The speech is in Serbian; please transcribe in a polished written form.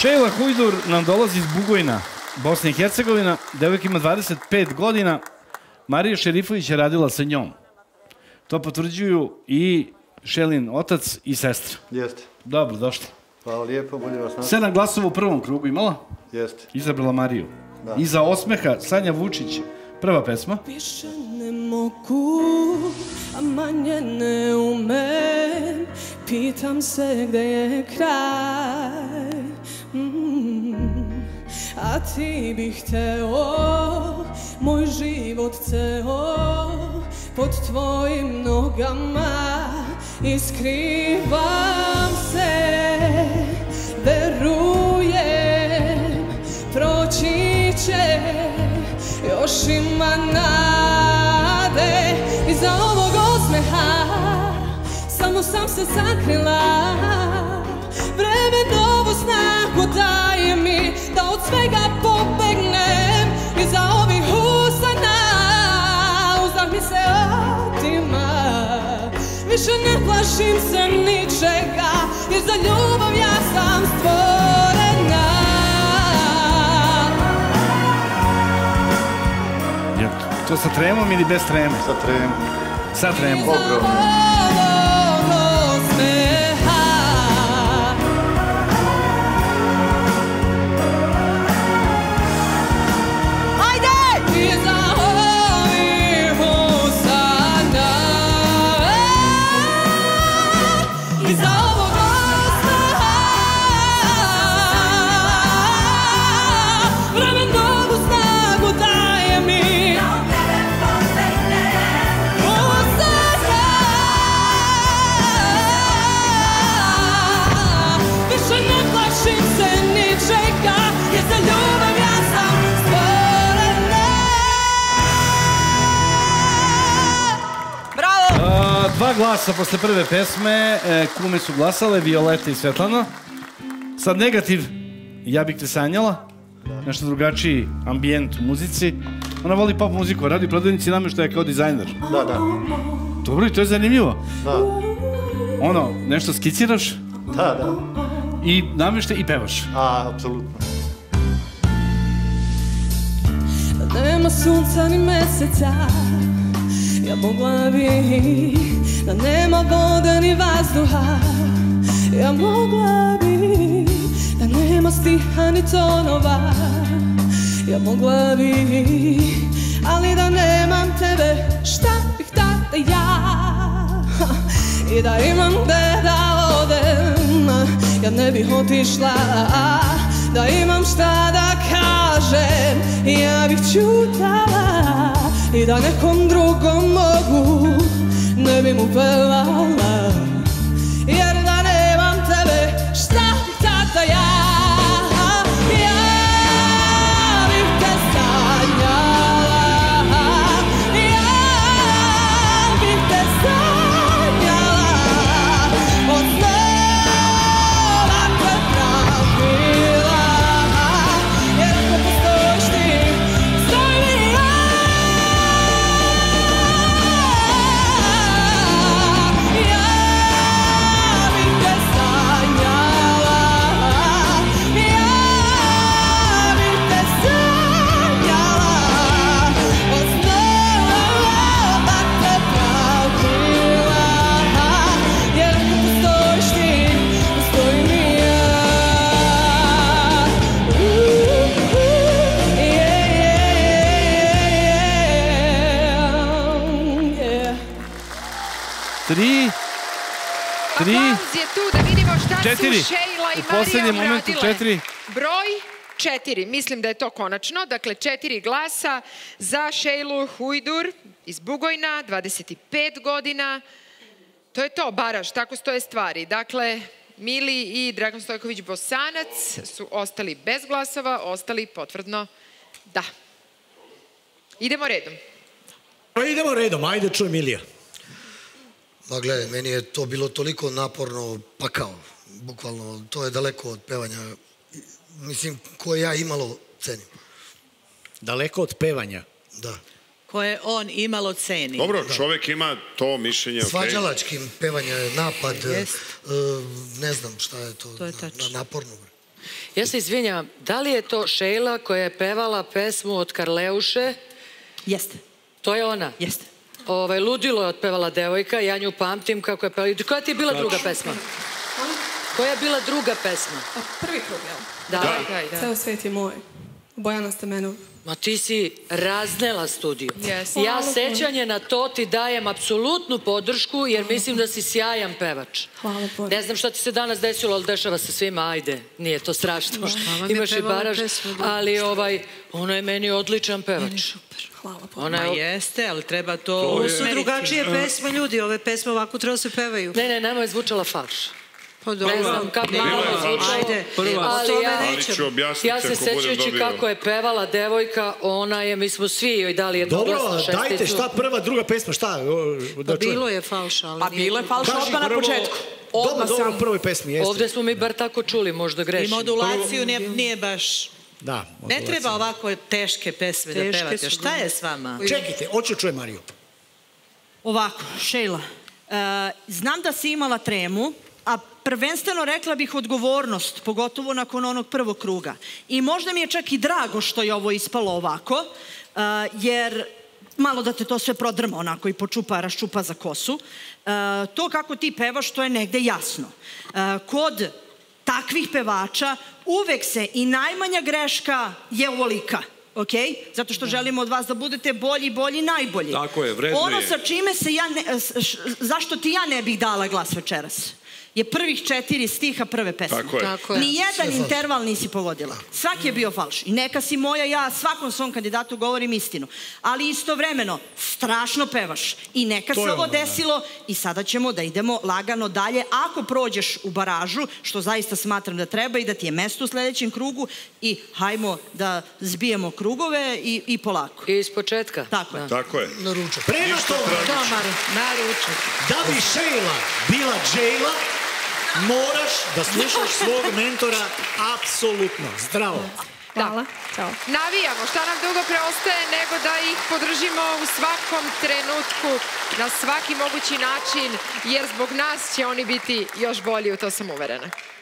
Šejla Hujdur nam dolazi iz Bugojna, Bosna i Hercegovina. Devojka ima 25 godina. Marija Šerifović je radila sa njom. To potvrđuju i Šejlin otac i sestra. Jeste. Dobro, došli. Hvala lijepo, bolje vas nastaviti. 7 glasova u prvom krugu imala? Jeste. Izabrala Mariju. Iza osmeha Sanja Vučić, prva pesma. Više ne mogu, a manje ne umem, pitam se gde je kraj. A ti bih hteo moj život ceo pod tvojim nogama i skrivam se, verujem, proći će, još ima nade. Iza ovog osmeha samo sam se sakrila, vreme novu snagu daje mi da od svega pobegnem. Iza ovih usana uzdah mi se otima, više ne plašim se ničega, jer za ljubav ja sam stvorena. Je to sa tremom ili bez treme? Sa tremom. Sa tremom. Dva glasa posle prve pesme, kume su glasale, Violeta i Svetlana. Sad negativ, Ja bih te sanjala, nešto drugačiji ambijent u muzici. Ona voli pop muziku, radi u prodavnici namještaja kao dizajner. Da, da. Dobro, i to je zanimljivo. Da. Ono, nešto skiciraš? Da, da. I namještaj i pevaš. Apsolutno. Nema sunca ni meseca, ja mogla bi, da nema vode ni vazduha, ja mogla bi, da nema stiha ni tonova, ja mogla bi, ali da nemam tebe, šta bih tada ja, i da imam gde da odem, ja ne bih otišla, da imam šta da kažem, ja bih ćutala i da nekom drugom mogu, ne bi mu pevala, jer da nemam tebe, šta bih tada ja, ja bih te sanjala, ja bih te sanjala, od snova te pravila, jer ako postojiš ti, stojim i ja. Aplauz je tu da vidimo šta su Četiri. Šejla i U poslednjem Marija momentu uradile. 4. Broj 4. Mislim da je to konačno. Dakle, 4 glasa za Šejlu Hujdur iz Bugojna, 25 godina. To je to, baraž, tako stoje stvari. Dakle, Mili i Dragan Stojković-Bosanac su ostali bez glasova, ostali potvrdno da. Idemo redom. Idemo redom, ajde čuj Milija. Ma gledaj, meni je to bilo toliko naporno, pakao, bukvalno, to je daleko od pevanja, mislim, koje ja imalo cenim. Daleko od pevanja? Da. Koje on imalo ceni. Dobro, čovek ima to mišljenje, okej. Svađalačkim pevanje, napad, ne znam šta je to, naporno. Ja se izvinjam, da li je to Šejla koja je pevala pesmu od Karleuše? Jeste. To je ona? Jeste. Ludilo je otpevala devojka, ja nju pamtim kako je pevala. Koja ti je bila druga pesma? Koja je bila druga pesma? Prvi krug, jel? Da. Ceo svet je moj. Bojana Stemenov. Ma ti si raznela studiju. Yes. Ja sećanje na to ti dajem apsolutnu podršku jer mislim da si sjajan pevač. Hvala puno. Ne znam šta ti se danas desilo, ali dešava se svima, ajde, nije to strašno. Imaš i baraž, ali ona je meni odličan pevač. Hvala puno. Ma jeste, ali treba to... Ovo su drugačije pesme, ljudi, ove pesme ovako treba se pevaju. Ne, nama je zvučala falš. Ne znam kako malo je zvučalo, ali ja se sećajući kako je pevala devojka, ona je, mi smo svi joj dali jednoglasnu šesticu. Dobro, dajte šta prva, druga pesma, šta? Pa bilo je falš, ali... Pa bilo je falš odmah na početku. Dobro, u prvoj pesmi jeste. Ovde smo mi bar tako čuli, možda grešim. I modulaciju nije baš... Da, ne treba ovako teške pesme da pevate. Šta je s vama? Čekajte, hoću čujem Mariju. Ovako, Šejla, znam da si imala tremu, a prvenstveno rekla bih odgovornost, pogotovo nakon onog prvog kruga. I možda mi je čak i drago što je ovo ispalo ovako, jer malo da te to sve prodrma onako i počupa, raščupa za kosu. To kako ti pevaš, to je negde jasno. Kod takvih pevača uvek se i najmanja greška je ovolika. Ok? Zato što želimo od vas da budete bolji, najbolji. Tako je, vredno je. Ono sa čime se zašto ti ja ne bih dala glas večeras je prvih 4 stiha prve pesme. Tako je. Nijedan interval nisi pogodila. Svaki je bio falš. I neka si moja, ja svakom svom kandidatu govorim istinu. Ali istovremeno, strašno pevaš. I neka se ovo desilo i sada ćemo da idemo lagano dalje. Ako prođeš u baražu, što zaista smatram da treba i da ti je mesto u sledećem krugu, i hajmo da zbijemo krugove i polako. I iz početka. Tako je. Tako je. Na ručak. Prema tome, na ručak. da bi Šejla bila Džejla, moraš da slušaš svog mentora apsolutno. Zdravo. Hvala. Ćao. Navijamo, šta nam drugo preostaje nego da ih podržimo u svakom trenutku, na svaki mogući način, jer zbog nas će oni biti još bolji, u to sam uverena.